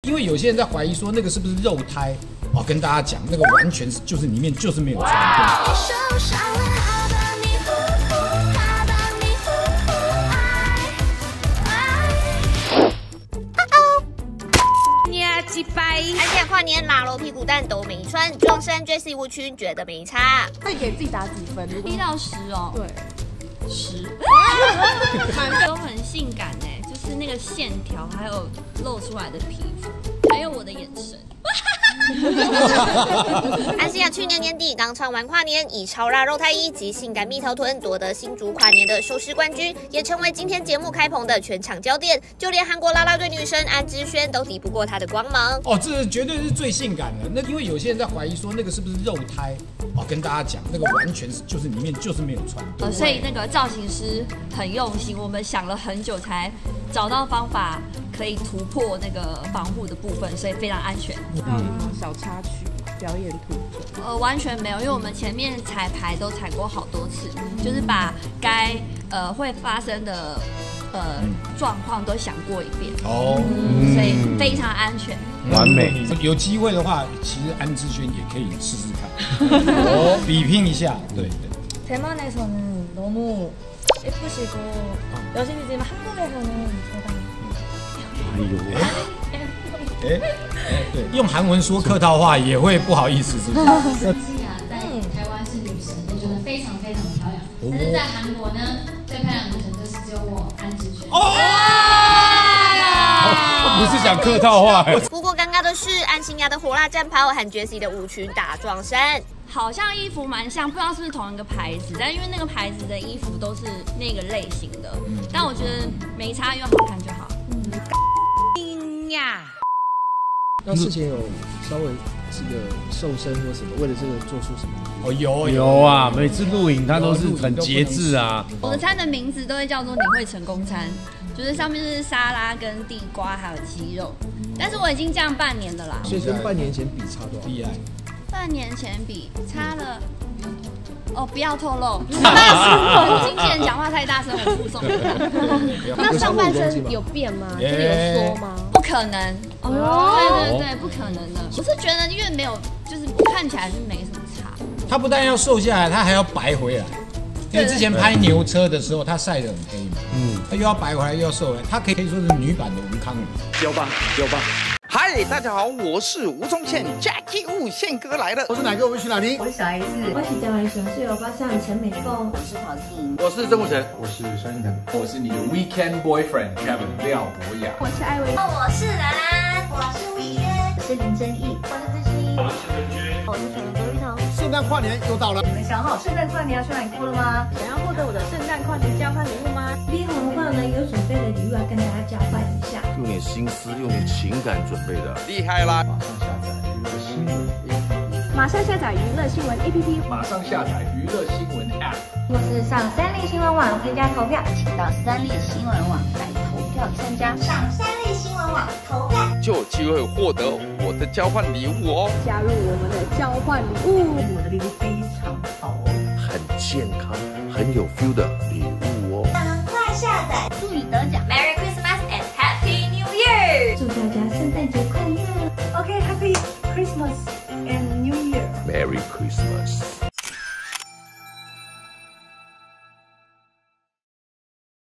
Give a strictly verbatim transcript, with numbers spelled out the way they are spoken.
因为有些人在怀疑说那个是不是肉胎哦，跟大家讲，那个完全是就是里面就是没有穿过。 安静跨年拉楼屁股蛋都没穿，中山 Jessie 吴群觉得没差。 会给自己打几分？ 一到十哦。 对， 十。都很性感哎，就是那个线条，还有露出来的皮肤，还有我的眼神。 安心亚去年年底刚唱完跨年，以超辣肉胎衣及性感蜜桃臀夺得新竹跨年的收视冠军，也成为今天节目开棚的全场焦点。就连韩国啦啦队女神安之轩都抵不过她的光芒。 哦，这绝对是最性感的。那因为有些人在怀疑说那个是不是肉胎哦，跟大家讲，那个完全是就是里面就是没有穿过。 呃，所以那个造型师很用心，我们想了很久才找到方法。可以突破那个防护的部分，所以非常安全。 有什么小插曲、表演途中？ 呃，完全没有，因为我们前面彩排都踩过好多次，就是把该呃会发生的呃状况都想过一遍。哦，嗯、所以非常安全， 完美。 有机会的话，其实安之轩也可以试试看，哦，比拼一下。对对。 대만에서는너무 예쁘시고 여신이지만 한국에서는 제가 哎呦，哎哎，对，用韩文说客套话也会不好意思，是不是？ 西亚在台湾是女神，我觉得非常非常漂亮。但是在韩国呢，最漂亮的女神就是只有我安之轩。哦， 不是讲客套话。 不过尴尬的是，安心亚的火辣战袍和 Jessie 的舞裙大撞衫。 好像衣服蛮像，不知道是不是同一个牌子，但因为那个牌子的衣服都是那个类型的，但我觉得没差，因为好看就好。嗯呀，那事前有稍微这个瘦身或什么，为了这个做出什么？ 哦，有有啊，每次录影他都是很节制啊。 我的餐的名字都会叫做你会成功餐，就是上面是沙拉跟地瓜还有鸡肉，但是我已经这样半年了啦。 所以跟半年前比差多少？ 厉害。 半年前比差了，哦，不要透露，大声，经纪人讲话太大声，我附送。 那上半身有变吗？这里有缩吗？ 不可能，哦，对对对，不可能的。我是觉得因为没有，就是看起来是没什么差。 他不但要瘦下来，他还要白回来。因为之前拍牛车的时候，他晒得很黑嘛，嗯，他又要白回来，又要瘦回来，他可以可以说是女版的吴康仁。 有吧，有吧。嗨，大家好，我是吴宗宪 ，Jackie Wu 宪哥来了。 我是哪个？我是哪里？ 我是小 S， 我是台湾熊是有发向陈美凤，我是郝静， 我是曾国成， 我是萧敬腾，我是你的 Weekend Boyfriend Kevin 廖博雅， 我是艾薇， 我是兰兰，我是魏轩， 我是林真义，我是志熙， 我是文君， 我是陈卓玉彤。 圣诞跨年又到了， 你们想好圣诞跨年要去哪里过了吗？ 想要获得我的圣诞跨年交换礼物吗？ 立红的话呢，有准备的礼物要跟大家交换一下， 用点心思，用点情感准备的， 厉害啦！ 马上下载娱乐新闻 A P P， 马上下载娱乐新闻 A P P， 马上下载娱乐新闻 App， 或是上三立新闻网参加投票，请到三立新闻网来投票参加， 上三立新闻网投票， 就有机会获得我的交换礼物哦！ 加入我们的交换礼物， 我的礼物非常好哦， 很健康、很有 feel 的礼物哦！ 赶快下载， 注意的。